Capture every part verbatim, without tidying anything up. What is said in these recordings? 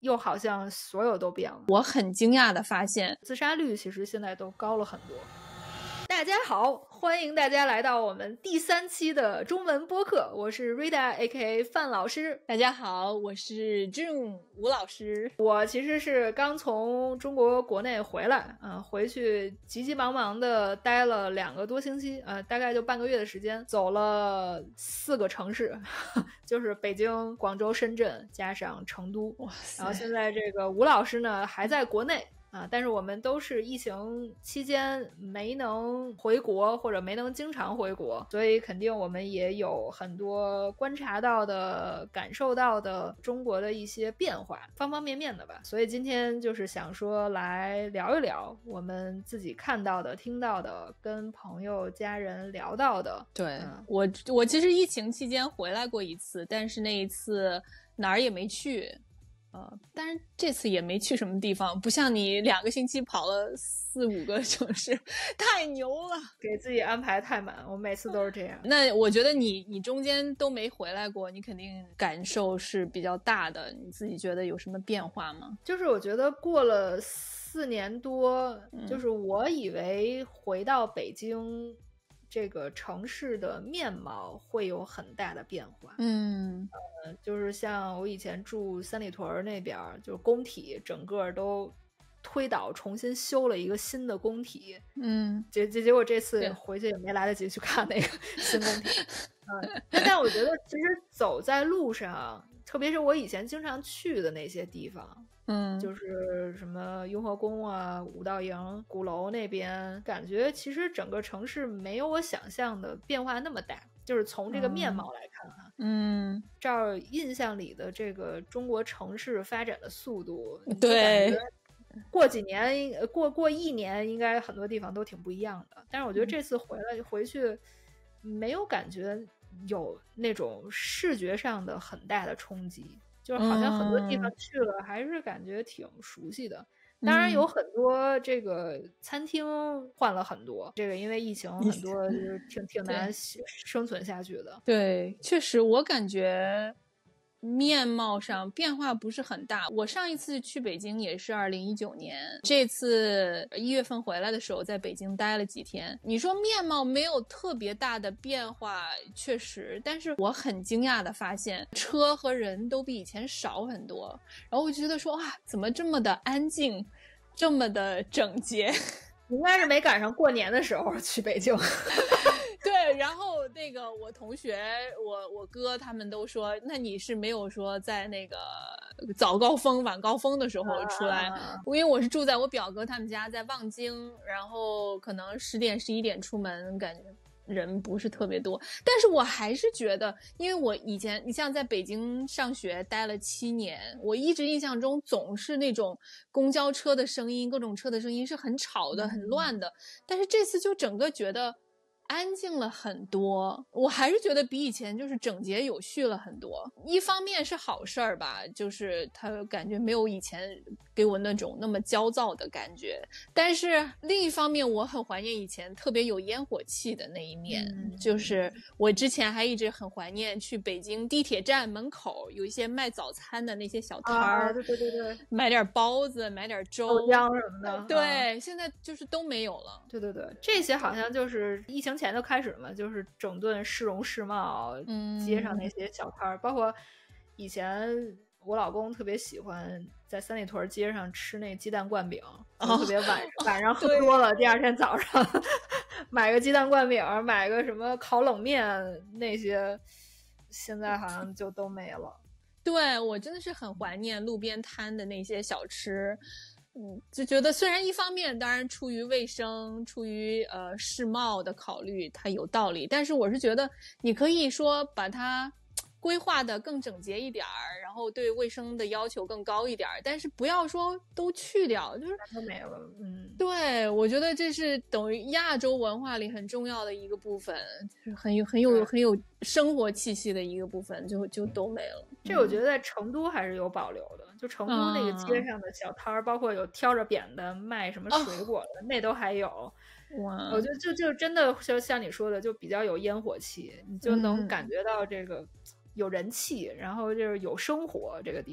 又好像所有都变了。 我很惊讶的发现， 自杀率其实现在都高了很多。大家好，欢迎大家来到我们第三期的中文播客，我是 Rita A K A 范老师。 大家好，我是 Jun 吴老师。 我其实是刚从中国国内回来啊、呃，回去急急忙忙的待了两个多星期啊、呃，大概就半个月的时间，走了四个城市，就是北京、广州、深圳加上成都。然后现在这个吴老师呢还在国内。啊，但是我们都是疫情期间没能回国或者没能经常回国，所以肯定我们也有很多观察到的感受到的中国的一些变化，方方面面的吧。所以今天就是想说来聊一聊我们自己看到的听到的跟朋友家人聊到的。 对、 嗯、 我我其实疫情期间回来过一次，但是那一次哪儿也没去，呃，但是这次也没去什么地方，不像你两个星期跑了四五个城市，太牛了， 给自己安排太满，我每次都是这样。 那我觉得你你中间都没回来过，你肯定感受是比较大的，你自己觉得有什么变化吗？ 就是我觉得过了四年多、嗯、就是我以为回到北京这个城市的面貌会有很大的变化。 嗯， 呃，就是像我以前住三里屯那边，就是工体整个都推倒重新修了一个新的工体。 嗯， 结结结果这次回去也没来得及去看那个新工体。嗯，但我觉得其实走在路上，特别是我以前经常去的那些地方， 嗯， 就是什么雍和宫啊、五道营、鼓楼那边，感觉其实整个城市没有我想象的变化那么大，就是从这个面貌来看哈、啊。 嗯， 照印象里的这个中国城市发展的速度， 对， 过几年过过一年应该很多地方都挺不一样的。但是我觉得这次回来回去没有感觉有那种视觉上的很大的冲击，就是好像很多地方去了还是感觉挺熟悉的。 嗯、 当然有很多这个餐厅换了很多，这个因为疫情很多就是挺挺难生存下去的。 对，确实我感觉面貌上变化不是很大。我上一次去北京也是二零一九年，这次一月份回来的时候在北京待了几天。你说面貌没有特别大的变化，确实，但是我很惊讶的发现车和人都比以前少很多。然后我觉得说哇，怎么这么的安静，这么的整洁。 应该是没赶上过年的时候去北京。 对，然后那个我同学我我哥他们都说，那你是没有说在那个早高峰晚高峰的时候出来、啊、因为我是住在我表哥他们家在望京，然后可能十点十一点出门，感觉人不是特别多。但是我还是觉得，因为我以前你像在北京上学待了七年，我一直印象中总是那种公交车的声音，各种车的声音是很吵的、嗯、很乱的，但是这次就整个觉得安静了很多，我还是觉得比以前就是整洁有序了很多。一方面是好事儿吧，就是他感觉没有以前给我那种那么焦躁的感觉，但是另一方面我很怀念以前特别有烟火气的那一面、嗯、就是我之前还一直很怀念去北京地铁站门口有一些卖早餐的那些小摊儿、 啊、对对对对， 买点包子买点粥豆浆什么的， 对、啊、现在就是都没有了。 对对对，这些好像就是疫情前就开始了嘛，就是整顿市容市貌、嗯、街上那些小摊儿，包括以前我老公特别喜欢在三里屯街上吃那鸡蛋灌饼、哦、特别晚晚上喝多了，第二天早上买个鸡蛋灌饼，买个什么烤冷面，那些现在好像就都没了。 对，我真的是很怀念路边摊的那些小吃。嗯，就觉得虽然一方面当然出于卫生出于呃世贸的考虑它有道理，但是我是觉得你可以说把它规划的更整洁一点儿，然后对卫生的要求更高一点，但是不要说都去掉，就是都没了。嗯， 对，我觉得这是等于亚洲文化里很重要的一个部分，就是很有很有很有生活气息的一个部分，就就都没了。 这我觉得在成都还是有保留的，就成都那个街上的小摊儿、嗯，包括有挑着扁的卖什么水果的，哦、那都还有。 哇， 我觉得就就真的就像你说的，就比较有烟火气，你就能感觉到这个有人气，嗯、然后就是有生活这个地方。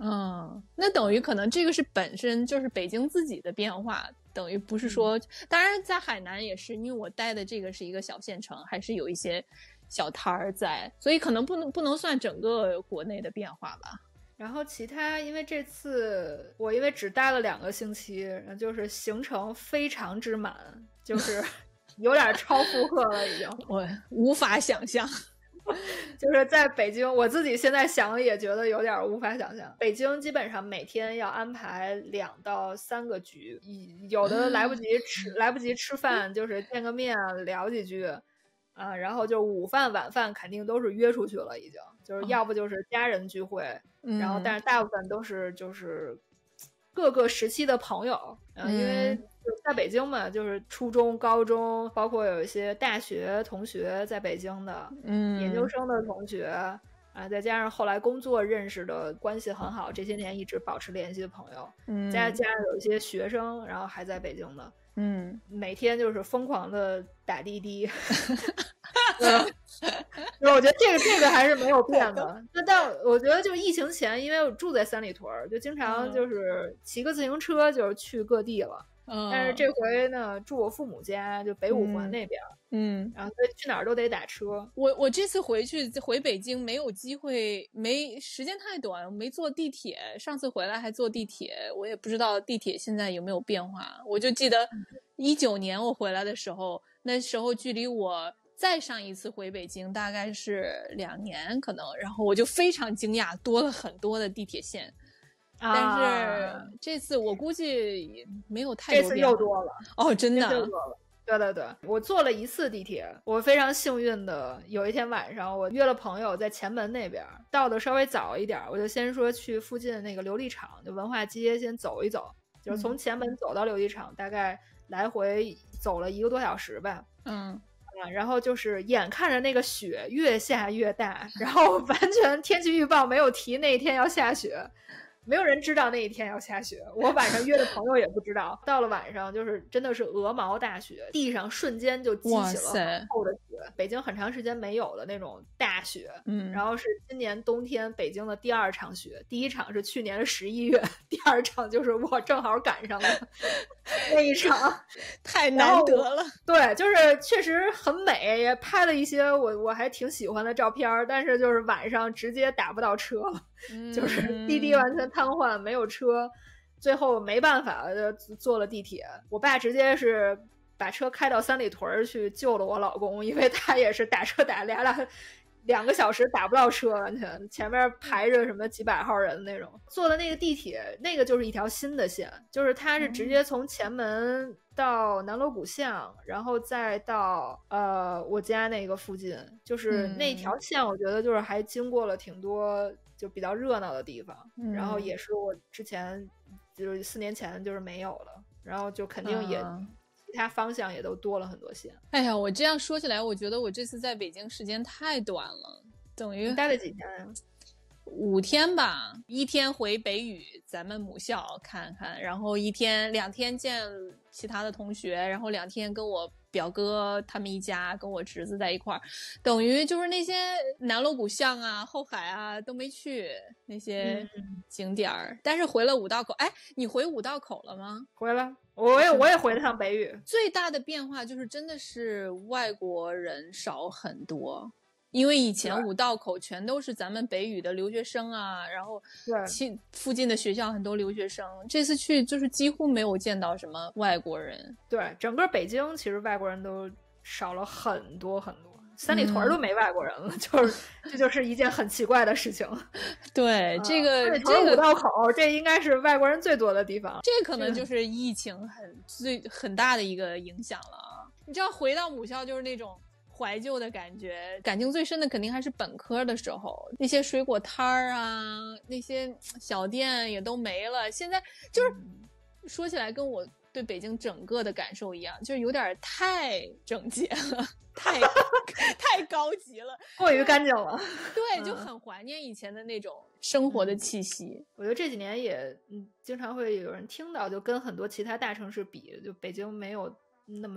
嗯，那等于可能这个是本身就是北京自己的变化，等于不是说，嗯、当然在海南也是，因为我待的这个是一个小县城，还是有一些小摊儿在，所以可能不能不能算整个国内的变化吧。 然后其他，因为这次我因为只待了两个星期，就是行程非常之满，就是有点超负荷了已经， 我无法想象。 就是在北京，我自己现在想也觉得有点无法想象。北京基本上每天要安排两到三个局，有的来不及吃，来不及吃饭，就是见个面聊几句，啊，然后就午饭晚饭肯定都是约出去了，已经就是要不就是家人聚会， 嗯、 然后但是大部分都是就是各个时期的朋友，嗯，因为在北京嘛，就是初中、高中，包括有一些大学同学在北京的， 嗯， 研究生的同学啊，再加上后来工作认识的关系很好，这些年一直保持联系的朋友， 嗯， 再加上有一些学生，然后还在北京的， 嗯， 每天就是疯狂的打滴滴。我觉得这个这个还是没有变的。那但我觉得就是疫情前，因为我住在三里屯，就经常就是骑个自行车就是去各地了。 嗯、 但是这回呢，住我父母家，就北五环那边， 嗯， 然后所以去哪儿都得打车。 我我这次回去回北京没有机会，没时间太短，没坐地铁。上次回来还坐地铁，我也不知道地铁现在有没有变化。我就记得一九年我回来的时候，那时候距离我再上一次回北京大概是两年可能，然后我就非常惊讶，多了很多的地铁线。 啊、 但是这次我估计没有太多变化。 这次又多了哦，真的。 又多了。对对对，我坐了一次地铁，我非常幸运的，有一天晚上我约了朋友在前门那边，到的稍微早一点，我就先说去附近那个琉璃厂，就文化街先走一走，就是从前门走到琉璃厂，大概来回走了一个多小时吧。 嗯。 啊，然后就是眼看着那个雪越下越大，然后完全天气预报没有提那一天要下雪，没有人知道那一天要下雪，我晚上约的朋友也不知道。到了晚上就是真的是鹅毛大雪，地上瞬间就积起了很厚的雪，北京很长时间没有的那种大雪。 嗯， 然后是今年冬天北京的第二场雪，第一场是去年的十一月，第二场就是我正好赶上了那一场， 太难得了。 对，就是确实很美，也拍了一些我我还挺喜欢的照片，但是就是晚上直接打不到车了， 嗯、 就是滴滴完全瘫痪，没有车，最后没办法就坐了地铁。我爸直接是把车开到三里屯去救了我老公，因为他也是打车打俩俩两个小时打不到车，完全前面排着什么几百号人那种。坐的那个地铁，那个就是一条新的线，就是它是直接从前门到南锣鼓巷，然后再到呃我家那个附近，就是那条线，我觉得就是还经过了挺多就比较热闹的地方， 嗯、 然后也是我之前就是四年前就是没有了，然后就肯定也。嗯其他方向也都多了很多线。 哎呀，我这样说起来，我觉得我这次在北京时间太短了，等于待了几天呀？ 五天吧，一天回北语咱们母校看看，然后一天两天见其他的同学，然后两天跟我表哥他们一家跟我侄子在一块儿，等于就是那些南锣鼓巷啊、后海啊都没去那些景点儿、嗯，但是回了五道口。哎，你回五道口了吗？ 回了，我也我也回了趟北语。 最大的变化就是真的是外国人少很多。因为以前五道口全都是咱们北语的留学生啊，然后其附近的学校很多留学生，这次去就是几乎没有见到什么外国人。 对，整个北京其实外国人都少了很多很多，三里屯都没外国人了，嗯、就是这就是一件很奇怪的事情。 对， 嗯、 这个这个五道口这应该是外国人最多的地方， 这可能就是疫情很最很大的一个影响了啊。你知道回到母校就是那种怀旧的感觉，感情最深的肯定还是本科的时候，那些水果摊儿啊，那些小店也都没了。现在就是、嗯、说起来跟我对北京整个的感受一样，就是有点太整洁了，太太高级了， 过于干净了。 对，就很怀念以前的那种生活的气息。 嗯、我觉得这几年也嗯，经常会有人听到，就跟很多其他大城市比，就北京没有那么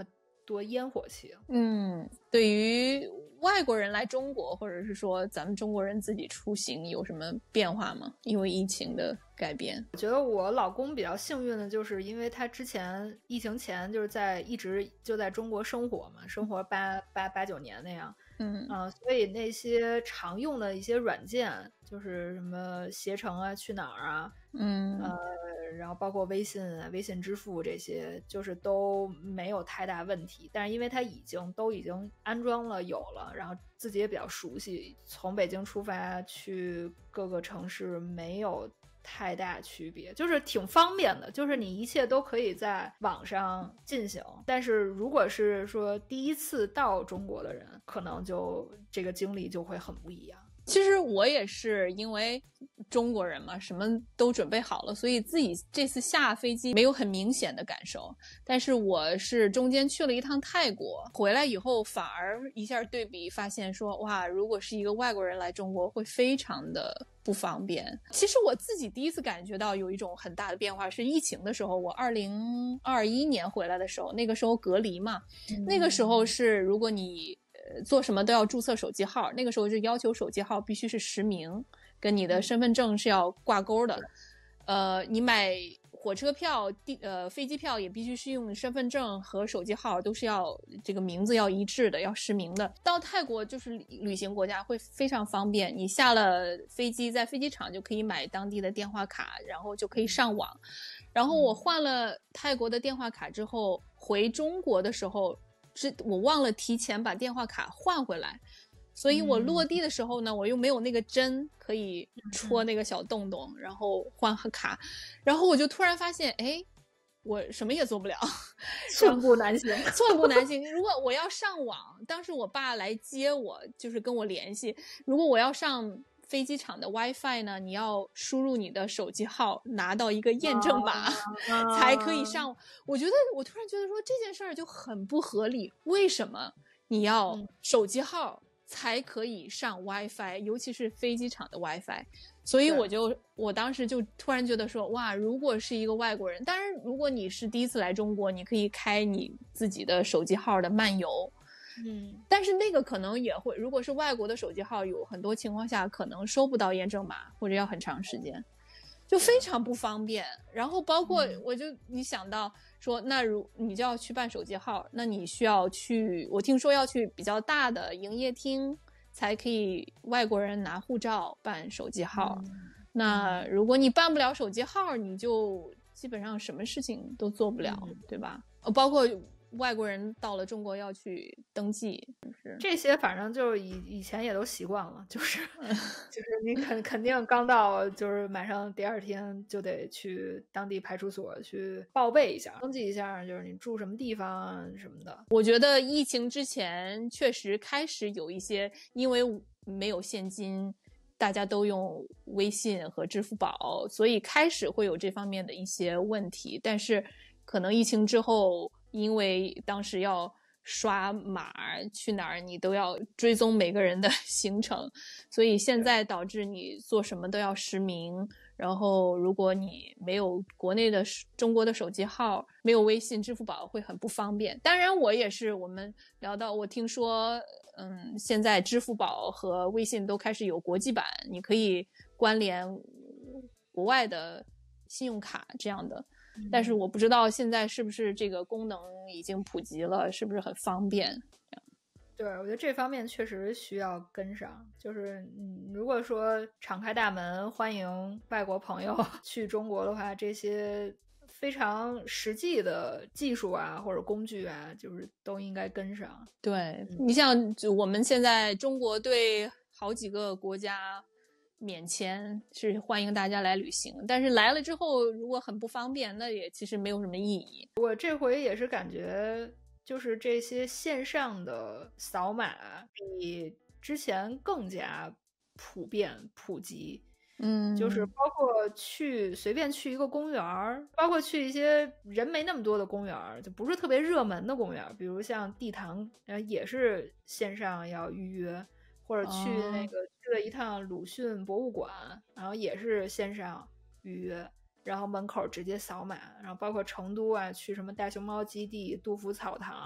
多烟火气。 嗯，对于外国人来中国，或者是说咱们中国人自己出行有什么变化吗？因为疫情的改变。 我觉得我老公比较幸运的就是因为他之前疫情前就是在一直就在中国生活嘛，生活八八八九年那样。 嗯啊、呃，所以那些常用的一些软件，就是什么携程啊、去哪儿啊， 嗯呃，然后包括微信啊、微信支付这些，就是都没有太大问题。但是因为它已经都已经安装了、有了，然后自己也比较熟悉，从北京出发去各个城市没有太大区别，就是挺方便的，就是你一切都可以在网上进行。但是如果是说第一次到中国的人，可能就这个经历就会很不一样。 其实我也是因为中国人嘛，什么都准备好了，所以自己这次下飞机没有很明显的感受。但是我是中间去了一趟泰国，回来以后反而一下对比发现说，哇，如果是一个外国人来中国会非常的不方便。其实我自己第一次感觉到有一种很大的变化是疫情的时候，我二零二一年回来的时候，那个时候隔离嘛，嗯、那个时候是如果你做什么都要注册手机号，那个时候就要求手机号必须是实名，跟你的身份证是要挂钩的。呃，你买火车票、地呃飞机票也必须是用身份证和手机号都是要这个名字要一致的，要实名的。到泰国就是旅行国家会非常方便，你下了飞机在飞机场就可以买当地的电话卡，然后就可以上网。然后我换了泰国的电话卡之后，回中国的时候。我忘了提前把电话卡换回来，所以我落地的时候呢，嗯、我又没有那个针可以戳那个小洞洞，嗯、然后换卡，然后我就突然发现，哎，我什么也做不了， 寸步难行， 寸步难行。如果我要上网，当时我爸来接我，就是跟我联系，如果我要上飞机场的 WiFi 呢，你要输入你的手机号，拿到一个验证码、啊、才可以上。我觉得我突然觉得说这件事儿就很不合理，为什么你要手机号才可以上 WiFi， 尤其是飞机场的 WiFi？ 所以我就我当时就突然觉得说，哇，如果是一个外国人，当然如果你是第一次来中国，你可以开你自己的手机号的漫游。嗯，但是那个可能也会，如果是外国的手机号，有很多情况下可能收不到验证码，或者要很长时间，就非常不方便。然后包括我就你想到说，那如你就要去办手机号，那你需要去，我听说要去比较大的营业厅才可以外国人拿护照办手机号。嗯、那如果你办不了手机号，你就基本上什么事情都做不了，嗯、对吧？包括。外国人到了中国要去登记，就是这些反正就是以以前也都习惯了，就是就是你肯肯定刚到，就是马上第二天就得去当地派出所去报备一下，登记一下，就是你住什么地方什么的。 我觉得疫情之前确实开始有一些，因为没有现金，大家都用微信和支付宝，所以开始会有这方面的一些问题。但是可能疫情之后。因为当时要刷码去哪儿，你都要追踪每个人的行程，所以现在导致你做什么都要实名。然后如果你没有国内的中国的手机号，没有微信、支付宝，会很不方便。当然，我也是，我们聊到，我听说，嗯，现在支付宝和微信都开始有国际版，你可以关联国外的信用卡这样的。但是我不知道现在是不是这个功能已经普及了，是不是很方便？ 对，我觉得这方面确实需要跟上。就是嗯，如果说敞开大门欢迎外国朋友去中国的话，这些非常实际的技术啊或者工具啊，就是都应该跟上。 对，嗯、你像我们现在中国对好几个国家。免签是欢迎大家来旅行，但是来了之后如果很不方便，那也其实没有什么意义。 我这回也是感觉就是这些线上的扫码比之前更加普遍普及。 嗯， 就是包括去随便去一个公园，包括去一些人没那么多的公园，就不是特别热门的公园，比如像地坛，呃，也是线上要预约，或者去那个、哦、去了一趟鲁迅博物馆，然后也是线上预约，然后门口直接扫码。然后包括成都啊，去什么大熊猫基地、杜甫草堂，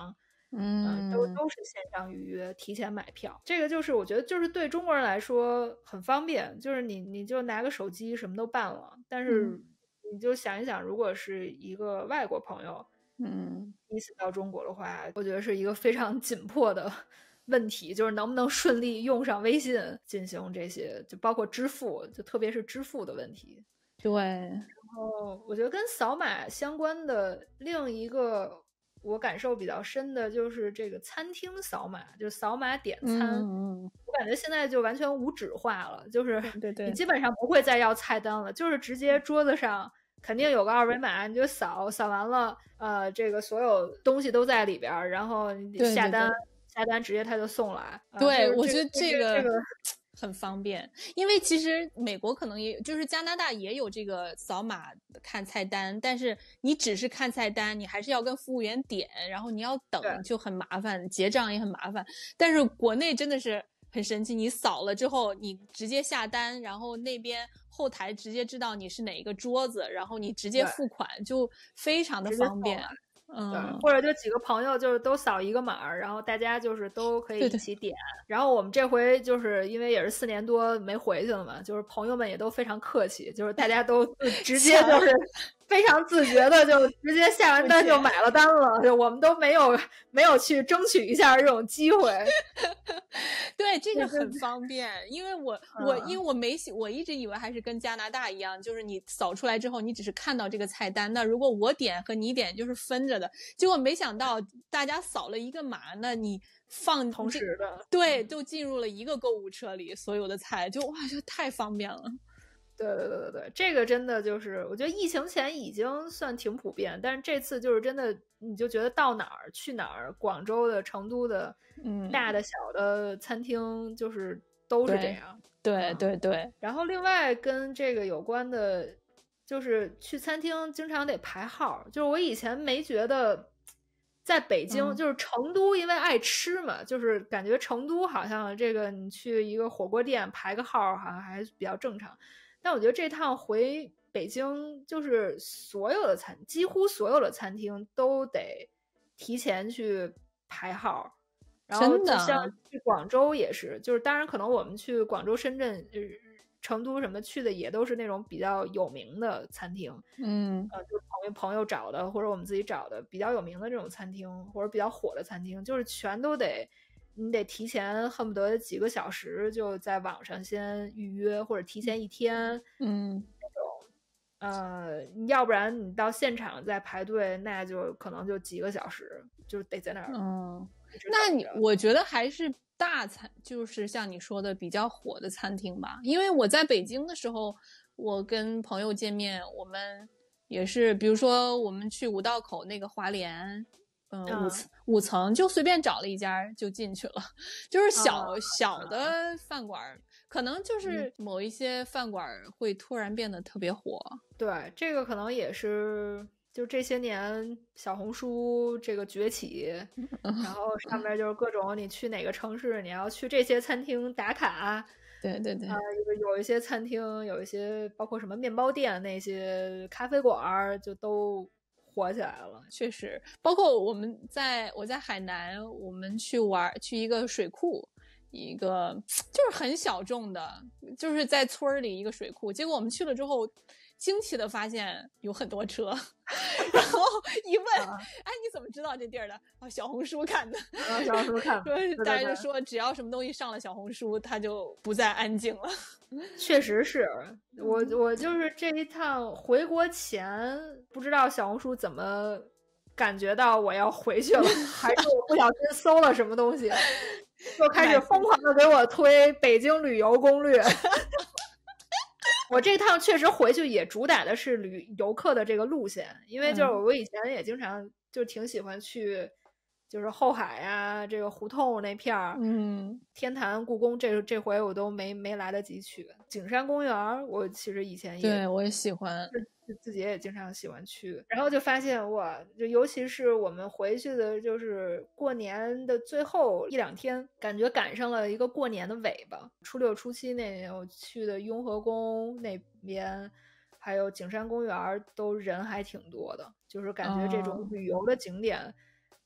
嗯、呃，都都是线上预约，提前买票。这个就是我觉得就是对中国人来说很方便，就是你你就拿个手机什么都办了。但是你就想一想，如果是一个外国朋友， 嗯， 第一次到中国的话，我觉得是一个非常紧迫的问题，就是能不能顺利用上微信进行这些，就包括支付，就特别是支付的问题。 对。 然后我觉得跟扫码相关的另一个我感受比较深的就是这个餐厅扫码，就扫码点餐。 嗯嗯， 我感觉现在就完全无纸化了，就是对对， 你基本上不会再要菜单了，就是直接桌子上肯定有个二维码，你就扫，扫完了，呃，这个所有东西都在里边，然后你下单， 对对对， 下单直接他就送来。呃、 对，我觉觉得这个这个很方便，因为其实美国可能也就是加拿大也有这个扫码看菜单，但是你只是看菜单，你还是要跟服务员点，然后你要等，就很麻烦，结账也很麻烦。但是国内真的是很神奇，你扫了之后，你直接下单，然后那边后台直接知道你是哪一个桌子，然后你直接付款，就非常的方便。 嗯，对， 嗯， 或者就几个朋友就是都扫一个码，然后大家就是都可以一起点。对对，然后我们这回就是因为也是四年多没回去了嘛，就是朋友们也都非常客气，就是大家都直接就是非常自觉的就直接下完单就买了单了，就我们都没有没有去争取一下这种机会。 对，这个很方便，因为我我、 嗯、 因为我没我一直以为还是跟加拿大一样，就是你扫出来之后，你只是看到这个菜单，那如果我点和你点就是分着的，结果没想到大家扫了一个码，那你放同时的， 对，就进入了一个购物车里，所有的菜就哇，就太方便了。 对对对对对，这个真的就是我觉得疫情前已经算挺普遍，但是这次就是真的，你就觉得到哪儿去哪儿，广州的、成都的， 嗯， 大的小的餐厅就是都是这样。 对对对、嗯。 然后另外跟这个有关的，就是去餐厅经常得排号，就是我以前没觉得。在北京、嗯、就是成都，因为爱吃嘛，就是感觉成都好像这个你去一个火锅店排个号好像还比较正常。但我觉得这趟回北京，就是所有的餐，几乎所有的餐厅都得提前去排号，然后就像去广州也是，就是当然可能我们去广州、深圳、呃、成都什么去的也都是那种比较有名的餐厅， 嗯， 呃，就是朋友朋友找的或者我们自己找的比较有名的这种餐厅或者比较火的餐厅，就是全都得。你得提前恨不得几个小时就在网上先预约，或者提前一天， 嗯， 那种，呃，要不然你到现场再排队，那就可能就几个小时，就得在那儿。 嗯，那你我觉得还是大餐，就是像你说的比较火的餐厅吧，因为我在北京的时候，我跟朋友见面，我们也是，比如说我们去五道口那个华联。嗯，五层五层就随便找了一家就进去了，就是小、啊、小的饭馆，可能就是某一些饭馆会突然变得特别火。 对，这个可能也是就这些年小红书这个崛起，然后上面就是各种你去哪个城市，你要去这些餐厅打卡。 对对对， 呃，有有一些餐厅，有一些包括什么面包店，那些咖啡馆就都。火起来了， 确实，包括我们在我在海南，我们去玩去一个水库，一个就是很小众的，就是在村里一个水库。结果我们去了之后，惊奇的发现有很多车，然后一问，啊、哎，你怎么知道这地儿的？啊，小红书看的， 啊、小红书看的。 说大家就说，只要什么东西上了小红书，它就不再安静了。 确实是我，我就是这一趟回国前，不知道小红书怎么感觉到我要回去了，还是我不小心搜了什么东西，就开始疯狂的给我推北京旅游攻略。我这趟确实回去也主打的是旅游客的这个路线，因为就是我以前也经常就挺喜欢去。就是后海啊，这个胡同那片儿， 嗯， 天坛、故宫，这这回我都没没来得及去。景山公园，我其实以前也对我也喜欢， 自己也经常喜欢去。然后就发现哇，就尤其是我们回去的，就是过年的最后一两天，感觉赶上了一个过年的尾巴。初六、初七那年我去的雍和宫那边，还有景山公园，都人还挺多的，就是感觉这种旅游的景点。哦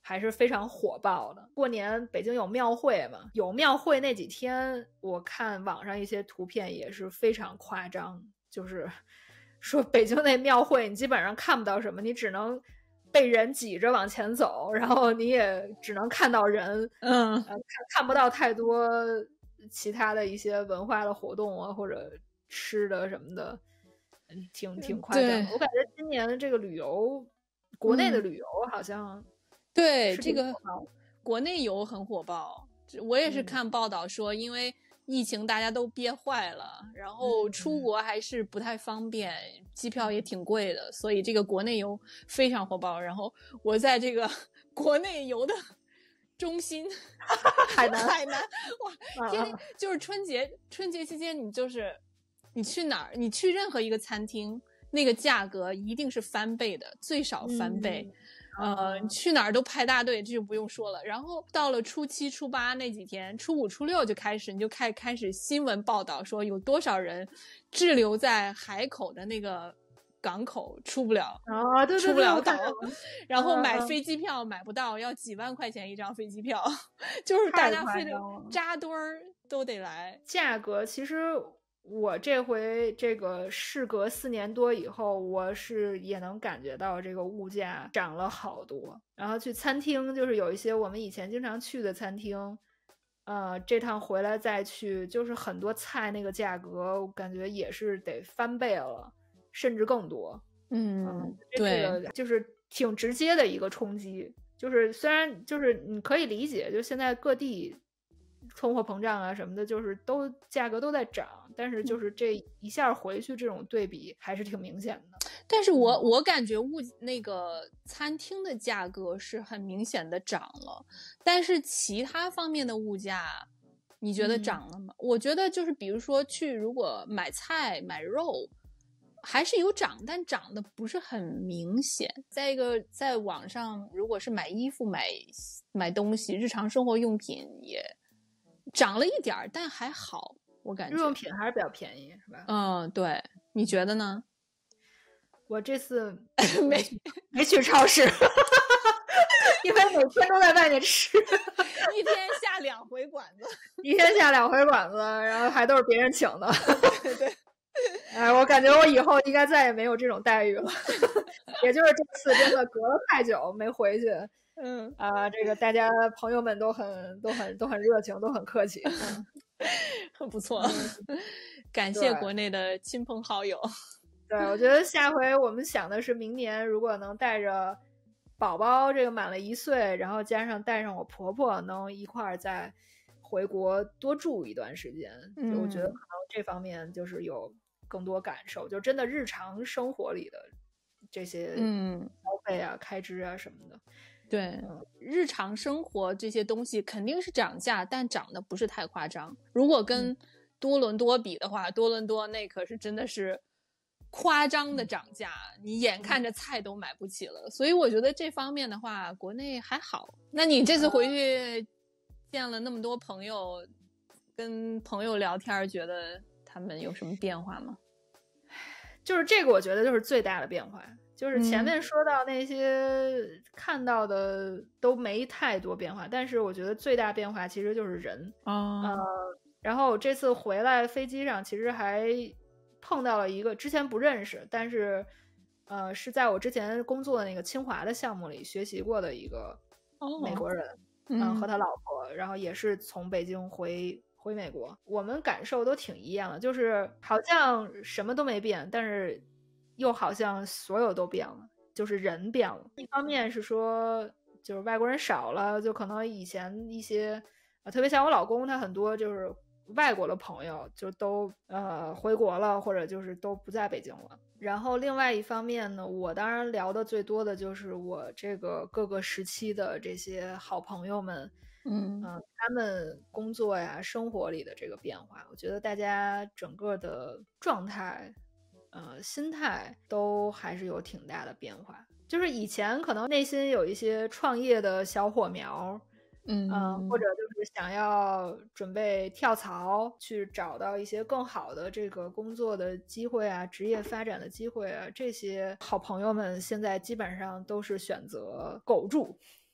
还是非常火爆的。过年北京有庙会嘛，有庙会那几天，我看网上一些图片也是非常夸张，就是说北京那庙会你基本上看不到什么，你只能被人挤着往前走，然后你也只能看到人， 嗯， 呃、看看不到太多其他的一些文化的活动啊，或者吃的什么的，挺挺夸张的。我感觉今年的这个旅游，国内的旅游好像、嗯、 对这个国内游很火爆，我也是看报道说，因为疫情大家都憋坏了，然后出国还是不太方便，嗯、机票也挺贵的，所以这个国内游非常火爆。然后我在这个国内游的中心海南海南哇，天天就是春节春节期间，你就是你去哪儿，你去任何一个餐厅，那个价格一定是翻倍的，最少翻倍。嗯、呃，你去哪儿都排大队，这就不用说了。然后到了初七、初八那几天，初五、初六就开始，你就开开始新闻报道说有多少人滞留在海口的那个港口出不了啊，对对对， 出不了岛，然后买飞机票买不到，要几万块钱一张飞机票，就是大家非得扎堆儿都得来。 价格其实我这回这个事隔四年多以后，我是也能感觉到这个物价涨了好多。然后去餐厅，就是有一些我们以前经常去的餐厅，呃，这趟回来再去，就是很多菜那个价格，我感觉也是得翻倍了，甚至更多。 嗯， 嗯对， 这个就是挺直接的一个冲击。就是虽然就是你可以理解，就现在各地通货膨胀啊什么的，就是都价格都在涨，但是就是这一下回去这种对比还是挺明显的。 但是我我感觉物那个餐厅的价格是很明显的涨了，但是其他方面的物价你觉得涨了吗？嗯、我觉得就是比如说去如果买菜买肉还是有涨，但涨的不是很明显。再一个在网上如果是买衣服买买东西日常生活用品也涨了一点儿，但还好，我感觉日用品还是比较便宜，是吧？ 嗯，对，你觉得呢？ 我这次没没去超市，因为每天都在外面吃， 一天下两回馆子， 一天下两回馆子，然后还都是别人请的。 对对， 哎，我感觉我以后应该再也没有这种待遇了。也就是这次真的隔了太久没回去。 嗯啊、呃，这个大家朋友们都很都很都很热情，都很客气，嗯、 很不错。嗯、感谢国内的亲朋好友。 对，我觉得下回我们想的是，明年如果能带着宝宝这个满了一岁，然后加上带上我婆婆，能一块儿再回国多住一段时间。 嗯、 就我觉得可能这方面就是有更多感受，就真的日常生活里的这些消费啊、嗯、开支啊什么的。 对、嗯，日常生活这些东西肯定是涨价，但涨得不是太夸张。如果跟多伦多比的话，嗯、多伦多那可是真的是夸张的涨价，嗯、你眼看着菜都买不起了。所以我觉得这方面的话，国内还好。那你这次回去见了那么多朋友，嗯、跟朋友聊天，觉得他们有什么变化吗？ 就是这个，我觉得就是最大的变化。就是前面说到那些看到的都没太多变化，嗯、但是我觉得最大变化其实就是人。 哦、 呃，然后这次回来飞机上，其实还碰到了一个之前不认识，但是呃是在我之前工作的那个清华的项目里学习过的一个美国人，嗯、哦呃，和他老婆，然后也是从北京回回美国，我们感受都挺一样的，就是好像什么都没变，但是又好像所有都变了，就是人变了。一方面是说就是外国人少了，就可能以前一些、呃、特别像我老公他很多就是外国的朋友就都呃回国了，或者就是都不在北京了。然后另外一方面呢，我当然聊的最多的就是我这个各个时期的这些好朋友们， 嗯、 呃、他们工作呀生活里的这个变化，我觉得大家整个的状态呃，心态都还是有挺大的变化。就是以前可能内心有一些创业的小火苗， 嗯、 呃、或者就是想要准备跳槽去找到一些更好的这个工作的机会啊，职业发展的机会啊，这些好朋友们现在基本上都是选择苟住，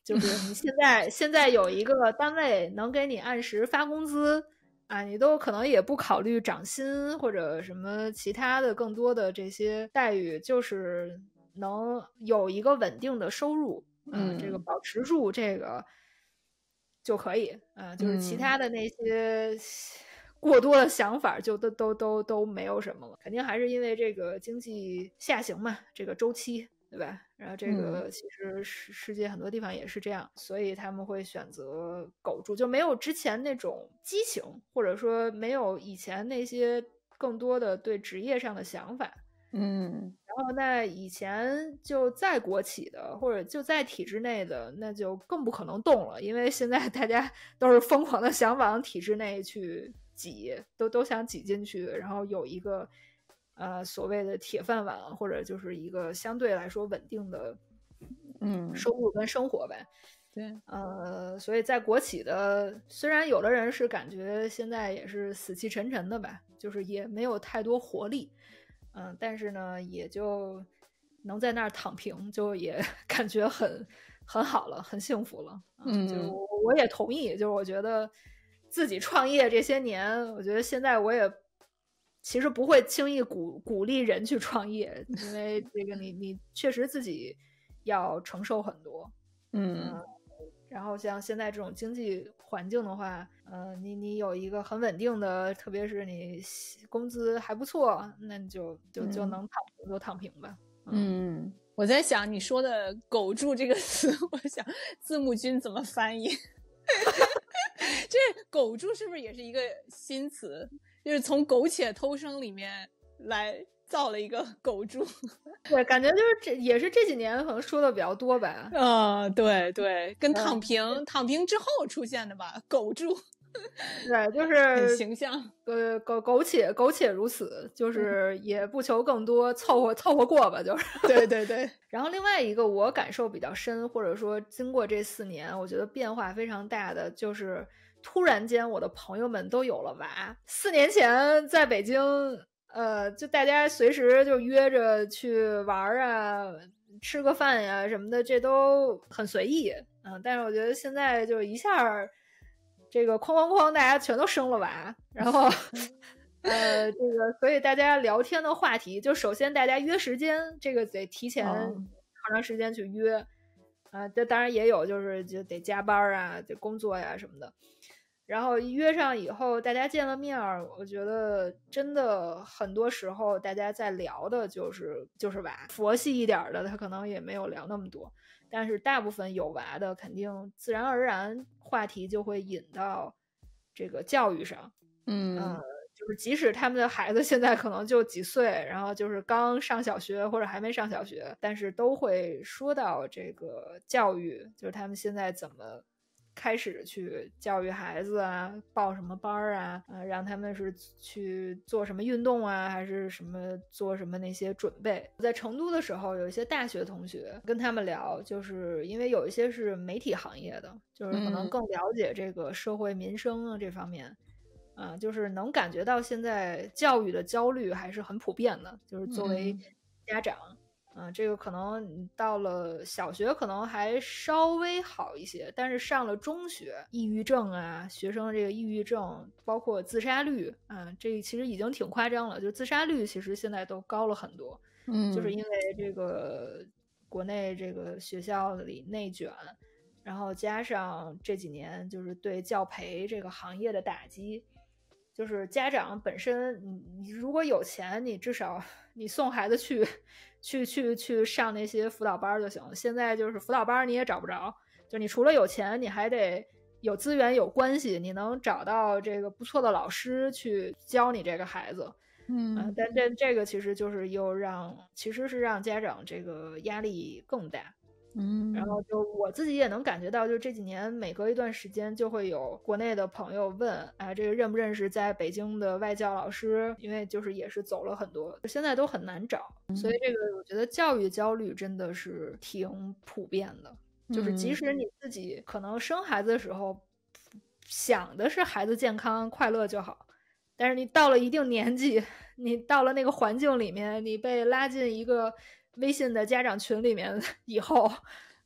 就是你现在现在有一个单位能给你按时发工资啊，你都可能也不考虑涨薪或者什么其他的更多的这些待遇，就是能有一个稳定的收入啊，这个保持住这个就可以啊，就是其他的那些过多的想法就都都都都没有什么了，肯定还是因为这个经济下行嘛，这个周期，对吧？然后这个其实世世界很多地方也是这样，所以他们会选择苟住，就没有之前那种激情，或者说没有以前那些更多的对职业上的想法。 嗯， 然后那以前就在国企的或者就在体制内的，那就更不可能动了，因为现在大家都是疯狂的想往体制内去挤，都都想挤进去，然后有一个呃所谓的铁饭碗，或者就是一个相对来说稳定的嗯收入跟生活呗。 对， 呃，所以在国企的，虽然有的人是感觉现在也是死气沉沉的吧，就是也没有太多活力。嗯，但是呢，也就能在那儿躺平，就也感觉很很好了，很幸福了。嗯，就我我也同意，就是我觉得自己创业这些年，我觉得现在我也其实不会轻易鼓鼓励人去创业，因为这个你你确实自己要承受很多。 嗯。 嗯，然后像现在这种经济环境的话，呃，你你有一个很稳定的，特别是你工资还不错，那你就就就能躺平就躺平吧。 嗯，嗯我在想你说的“苟住”这个词，我想字幕君怎么翻译？这“苟住”是不是也是一个新词？就是从苟且偷生里面来造了一个苟住。 对，感觉就是这也是这几年可能说的比较多吧。 啊、呃，对对，跟躺平、嗯、躺平之后出现的吧，苟住。 对，就是很形象。 呃，苟苟且苟且如此，就是也不求更多，凑合凑合过吧，就是。 对对对。 然后另外一个我感受比较深，或者说经过这四年，我觉得变化非常大的，就是突然间我的朋友们都有了娃。四年前在北京，呃，就大家随时就约着去玩啊，吃个饭呀什么的，这都很随意。嗯、呃，但是我觉得现在就一下这个哐哐哐，大家全都生了娃，然后呃，这个所以大家聊天的话题，就首先大家约时间，这个得提前好长时间去约啊。这、呃、当然也有就是就得加班啊，得工作呀什么的。然后约上以后，大家见了面，我觉得真的很多时候大家在聊的就是就是娃。佛系一点的，他可能也没有聊那么多，但是大部分有娃的，肯定自然而然话题就会引到这个教育上。 嗯、 呃，就是即使他们的孩子现在可能就几岁，然后就是刚上小学或者还没上小学，但是都会说到这个教育，就是他们现在怎么开始去教育孩子啊，报什么班啊，呃，让他们是去做什么运动啊，还是什么做什么那些准备。在成都的时候，有一些大学同学跟他们聊，就是因为有一些是媒体行业的，就是可能更了解这个社会民生啊这方面。啊、呃，就是能感觉到现在教育的焦虑还是很普遍的，就是作为家长。嗯啊，这个可能到了小学可能还稍微好一些，但是上了中学，抑郁症啊，学生这个抑郁症，包括自杀率啊，这其实已经挺夸张了，就自杀率其实现在都高了很多。 嗯， 就是因为这个国内这个学校里内卷，然后加上这几年就是对教培这个行业的打击。就是家长本身，你你如果有钱，你至少你送孩子去，去去去上那些辅导班就行。现在就是辅导班你也找不着，就你除了有钱，你还得有资源、有关系，你能找到这个不错的老师去教你这个孩子。 嗯、 呃，但这这个其实就是又让，其实是让家长这个压力更大。 嗯， 然后就我自己也能感觉到，就这几年每隔一段时间就会有国内的朋友问，啊，这个认不认识在北京的外教老师？因为就是也是走了很多，现在都很难找，所以这个我觉得教育焦虑真的是挺普遍的。就是即使你自己可能生孩子的时候想的是孩子健康快乐就好，但是你到了一定年纪，你到了那个环境里面，你被拉进一个微信的家长群里面以后，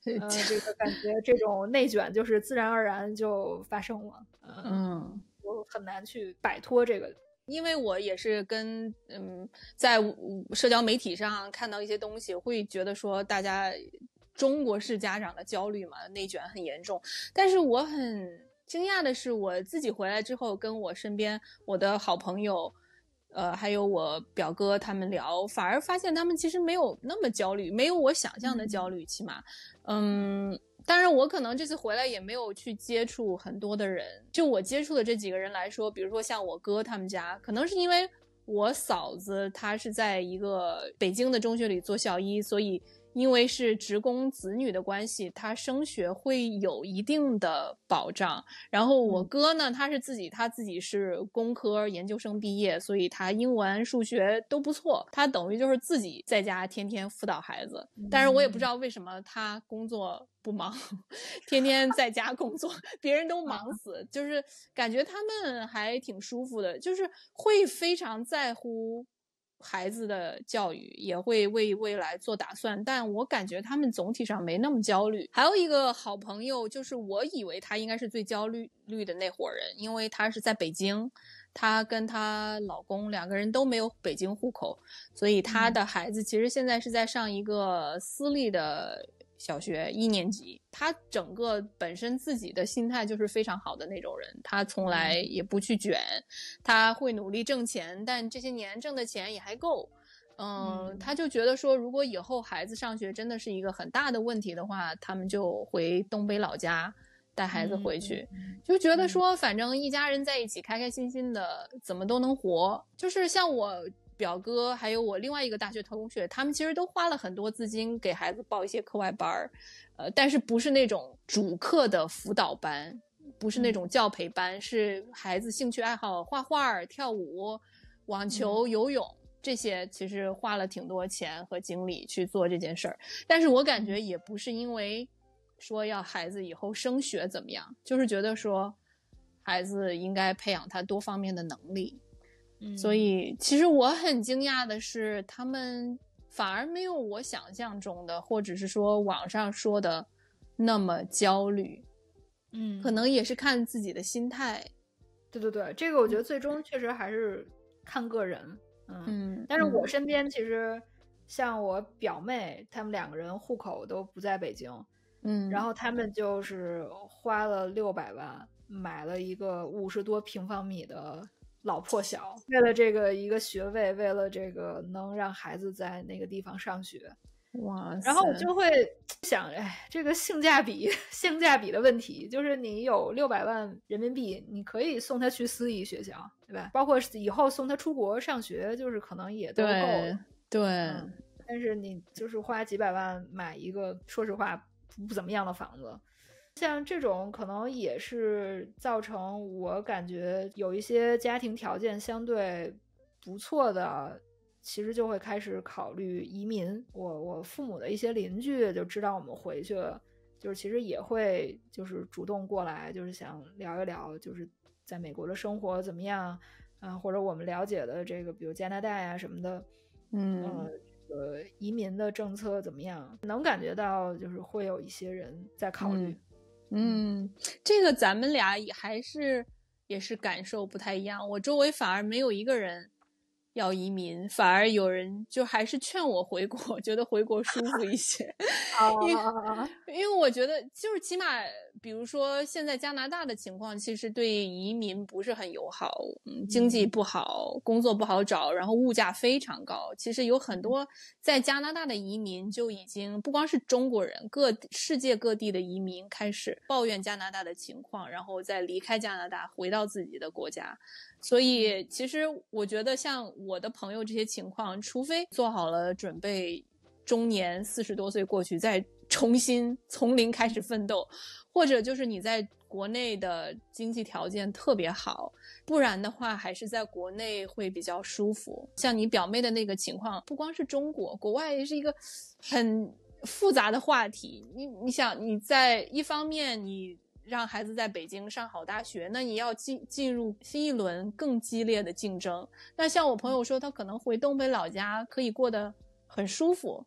呃，这个感觉这种内卷就是自然而然就发生了，呃、嗯，就很难去摆脱这个。 因为我也是跟嗯，在社交媒体上看到一些东西，会觉得说大家中国式家长的焦虑嘛，内卷很严重。但是我很惊讶的是，我自己回来之后，跟我身边我的好朋友，呃，还有我表哥他们聊，反而发现他们其实没有那么焦虑，没有我想象的焦虑，起码，嗯。当然我可能这次回来也没有去接触很多的人，就我接触的这几个人来说，比如说像我哥他们家，可能是因为我嫂子她是在一个北京的中学里做校医，所以因为是职工子女的关系，他升学会有一定的保障。然后我哥呢，他是自己他自己是工科研究生毕业，所以他英文数学都不错，他等于就是自己在家天天辅导孩子。但是我也不知道为什么他工作不忙，天天在家工作，别人都忙死，就是感觉他们还挺舒服的，就是会非常在乎孩子的教育，也会为未来做打算，但我感觉他们总体上没那么焦虑。还有一个好朋友，就是我以为他应该是最焦虑的那伙人，因为他是在北京，她跟她老公两个人都没有北京户口，所以她的孩子其实现在是在上一个私立的小学一年级。他整个本身自己的心态就是非常好的那种人，他从来也不去卷，他会努力挣钱，但这些年挣的钱也还够。嗯，嗯他就觉得说，如果以后孩子上学真的是一个很大的问题的话，他们就回东北老家带孩子回去，嗯、就觉得说反正一家人在一起开开心心的怎么都能活。就是像我表哥还有我另外一个大学同学，他们其实都花了很多资金给孩子报一些课外班，呃，但是不是那种主课的辅导班，不是那种教培班，是孩子兴趣爱好，画画、跳舞、网球、游泳，这些其实花了挺多钱和精力去做这件事儿。但是我感觉也不是因为说要孩子以后升学怎么样，就是觉得说孩子应该培养他多方面的能力。所以其实我很惊讶的是，他们反而没有我想象中的，或者是说网上说的那么焦虑。嗯，可能也是看自己的心态。 对对对，这个我觉得最终确实还是看个人。嗯，嗯但是我身边其实像我表妹，他们两个人户口都不在北京。嗯，然后他们就是花了六百万买了一个五十多平方米的老破小，为了这个一个学位，为了这个能让孩子在那个地方上学。 哇塞！ 然后我就会想，哎，这个性价比，性价比的问题，就是你有六百万人民币，你可以送他去私立学校，对吧？包括以后送他出国上学，就是可能也都够了。 对，对、 嗯。但是你就是花几百万买一个，说实话不怎么样的房子。像这种可能也是造成我感觉有一些家庭条件相对不错的，其实就会开始考虑移民。我我父母的一些邻居就知道我们回去了，就是其实也会就是主动过来，就是想聊一聊，就是在美国的生活怎么样啊，或者我们了解的这个比如加拿大呀什么的，嗯。呃呃，移民的政策怎么样？能感觉到就是会有一些人在考虑。 嗯，嗯这个咱们俩也还是也是感受不太一样。我周围反而没有一个人要移民，反而有人就还是劝我回国，觉得回国舒服一些。因为因为我觉得就是起码比如说现在加拿大的情况其实对移民不是很友好，嗯，经济不好，工作不好找，然后物价非常高。其实有很多在加拿大的移民就已经不光是中国人，各世界各地的移民开始抱怨加拿大的情况，然后再离开加拿大回到自己的国家。所以其实我觉得像我的朋友这些情况，除非做好了准备中年四十多岁过去再重新从零开始奋斗，或者就是你在国内的经济条件特别好，不然的话还是在国内会比较舒服。像你表妹的那个情况，不光是中国，国外也是一个很复杂的话题。你你想你在一方面你让孩子在北京上好大学，那你要进进入新一轮更激烈的竞争。那像我朋友说，他可能回东北老家可以过得很舒服，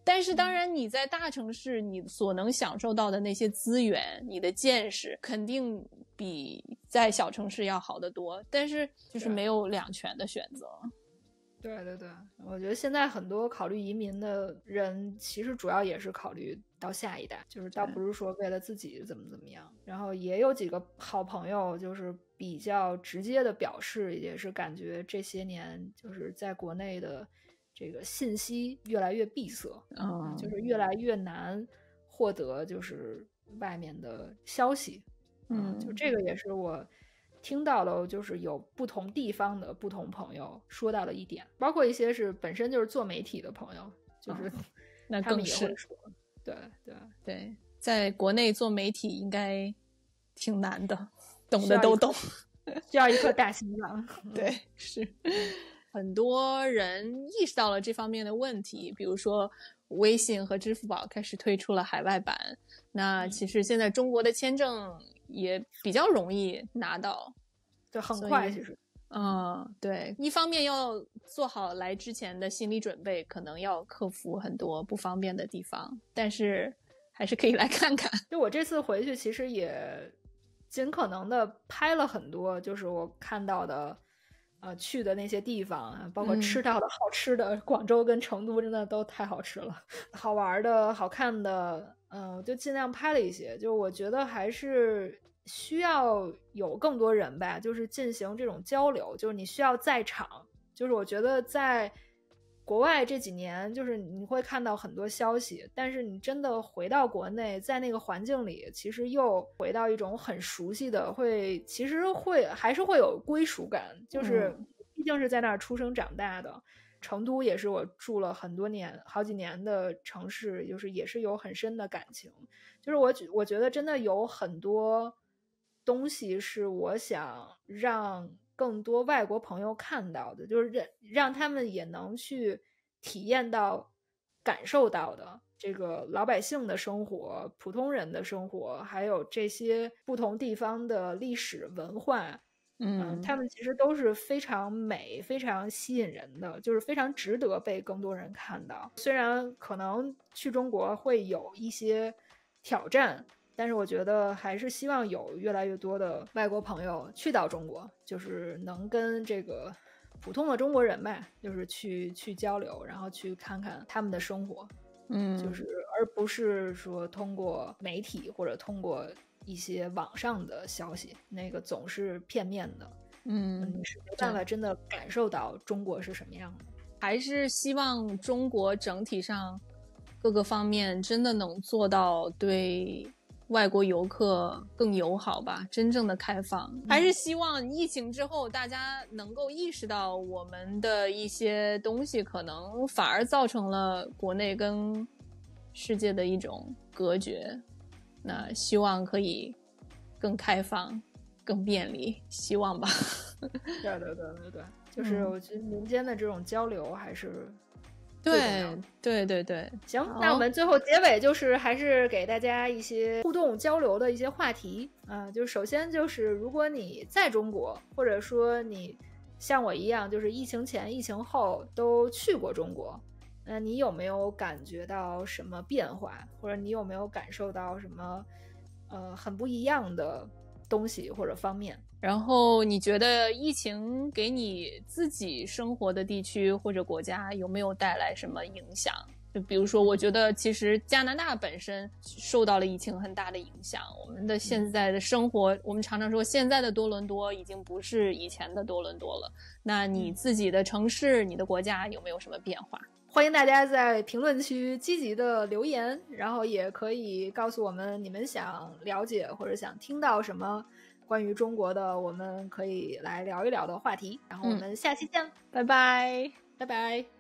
但是当然你在大城市你所能享受到的那些资源，你的见识肯定比在小城市要好得多，但是就是没有两全的选择。 对对对，我觉得现在很多考虑移民的人其实主要也是考虑到下一代，就是倒不是说为了自己怎么怎么样。然后也有几个好朋友就是比较直接的表示，也是感觉这些年就是在国内的这个信息越来越闭塞， 嗯， 就是越来越难获得就是外面的消息。 嗯， 就这个也是我听到的，就是有不同地方的不同朋友说到的一点，包括一些是本身就是做媒体的朋友，就是那他们更是也会说，对对对，在国内做媒体应该挺难的，懂的都懂， 需要一颗大心脏。 对，是很多人意识到了这方面的问题，比如说微信和支付宝开始推出了海外版，那其实现在中国的签证也比较容易拿到， 对，很快其实。 嗯，对，一方面要做好来之前的心理准备，可能要克服很多不方便的地方，但是还是可以来看看。 就我这次回去其实也尽可能的拍了很多，就是我看到的呃去的那些地方，包括吃到的好吃的，嗯、广州跟成都真的都太好吃了，好玩的好看的，嗯、呃，就尽量拍了一些。就我觉得还是需要有更多人吧，就是进行这种交流，就是你需要在场。就是我觉得在国外这几年，就是你会看到很多消息，但是你真的回到国内，在那个环境里，其实又回到一种很熟悉的，会其实会还是会有归属感，就是毕竟是在那儿出生长大的。成都也是我住了很多年好几年的城市，就是也是有很深的感情。就是我我觉得真的有很多东西是我想让更多外国朋友看到的，就是让让他们也能去体验到感受到的这个老百姓的生活，普通人的生活，还有这些不同地方的历史文化，嗯，他们其实都是非常美非常吸引人的，就是非常值得被更多人看到。虽然可能去中国会有一些挑战，但是我觉得还是希望有越来越多的外国朋友去到中国，就是能跟这个普通的中国人吧，就是去去交流，然后去看看他们的生活， 嗯， 就是而不是说通过媒体或者通过一些网上的消息，那个总是片面的， 嗯， 你是没办法真的感受到中国是什么样的。 还是希望中国整体上各个方面真的能做到对外国游客更友好吧，真正的开放。嗯、还是希望疫情之后大家能够意识到我们的一些东西可能反而造成了国内跟世界的一种隔绝，那希望可以更开放更便利，希望吧。 对对对对对，就是我觉得民间的这种交流还是对对对对。 行，那我们最后结尾就是还是给大家一些互动交流的一些话题啊、呃，就首先就是如果你在中国，或者说你像我一样就是疫情前疫情后都去过中国，那你有没有感觉到什么变化，或者你有没有感受到什么呃很不一样的东西或者方面？ 然后你觉得疫情给你自己生活的地区或者国家有没有带来什么影响？就比如说我觉得其实加拿大本身受到了疫情很大的影响，我们的现在的生活、嗯、我们常常说现在的多伦多已经不是以前的多伦多了，那你自己的城市、嗯、你的国家有没有什么变化？ 欢迎大家在评论区积极的留言，然后也可以告诉我们你们想了解或者想听到什么关于中国的，我们可以来聊一聊的话题。然后我们下期见、嗯、 拜拜拜拜。